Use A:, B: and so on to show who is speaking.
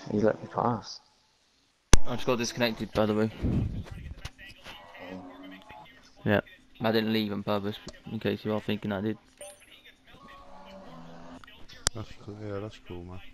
A: You let me pass.
B: I just got disconnected, by the way.
A: Oh.
B: Yeah. I didn't leave on purpose, in case you are thinking I did.
C: That's cool. Yeah, that's cool, man.